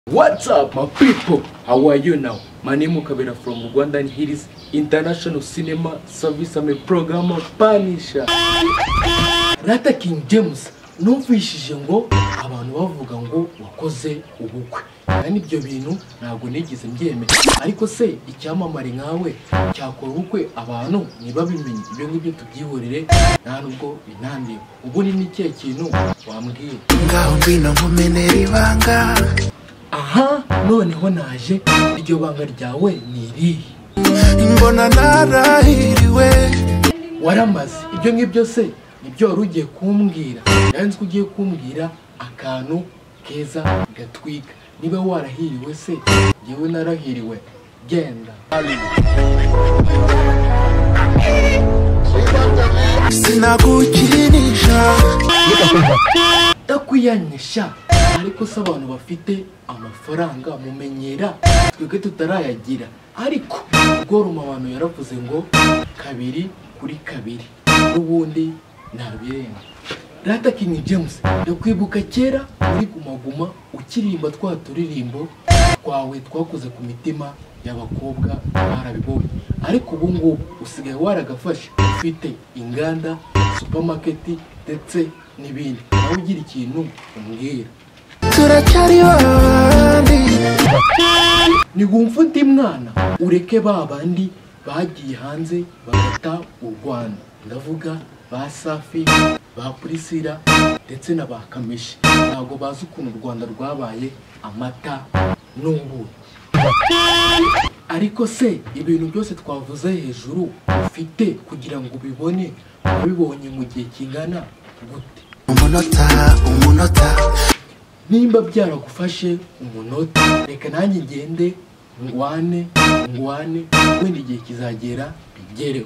What's up, my people? How are you now? My name is KABERA from Rwanda, and here is International Cinema Service. I'm a programmer Panisha. Rata King James numvishije ngo abantu bavuga ngo wakoze ubukwe. Kandi ibyo bintu ntabwo nigeze mbyemera. Ariko se icyamamare nkawe cyakora ubukwe abantu nibabimenye. Ibyo ngibyo tubyihorere nta nubwo binandiye. Ubu ni n'ikihe kintu wambwiye? Ngaho mbino nkumenera ibanga. Aha, noneho naje. Iryo banga ryawe ni irihe? Imbona narahiriwe. Waramaze. Ibyo ngibyo se nibyo wari ugiye kumbwira. Yanze ko ugiye kumbwira akantu keza gatwika. Niba warahiriwe se, yewe narahiriwe. Genda. Sinagukinisha. Takwiyanyesha. Ariko se abantu bafite amafaranga mumenyera twebwe tutarayagira. Ariko ubworoma abantu yaravuze ngo 2 kuri 2 n'ubundi nabirenga. Rata King James yakwibuka kera uri gumaguma ukiririmba twa turirimbo twawe twakoze ku mitima y'abakobwa barabibonye. Ariko ubu ngubu usigaye waragafashe ufite inganda, supermarket ndetse n'ibindi. Nawe ugira ikintu umbwira. Turacyaribabandi. Nigumva undi mwana ureke babandi bagiye hanze bagata u Rwanda. Ndavuga ba Safi, ba Priscilla ndetse na ba Kamishi. Ntabwo bazi ukuntu u Rwanda rwabaye amata n'ubu. Ariko se ibintu byose twavuze hejuru ufite kugira ngo ubibone, wabibonye mu gihe kingana gute? Umunota. Nimba byaragufashe umunota, reka nanjye ngende ngwane wenda igihe kizagera bigereho.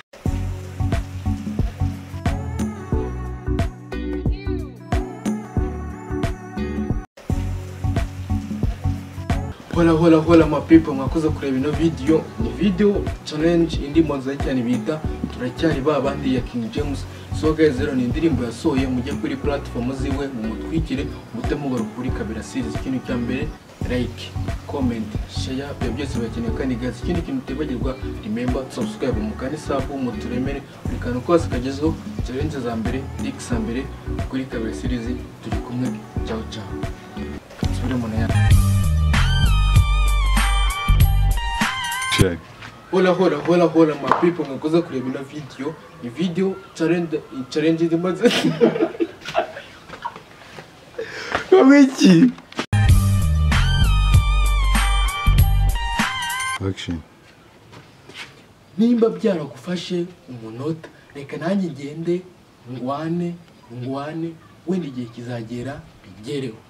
Hola my people, mwakoze kureba ino video. Ni video challenge indi mwanza cyane bita Turacyaribabandi ya King James. So guys, rero ni indirimbo yasohoye mujye kuri platform ziwe mu mutwikire mutemugaro kuri KABERA series. Ikintu cya mbere like, comment, share, ibyo byose bakeneye. Kandi guys, ikindi kintu tibagirwa remember subscribe mu kani sub mu turemere buri kantu kose kagezweho. Challenge za mbere, links za mbere kuri KABERA series. Turi kumwe. Ciao. Subire mu na Hola my people, mwakoze kureba ino video. Ni video challenge ndimaze. Wiki. Action. Nimba byaragufashe umunota, reka nanjye ngende ngwane wenda igihe kizagera bigereho.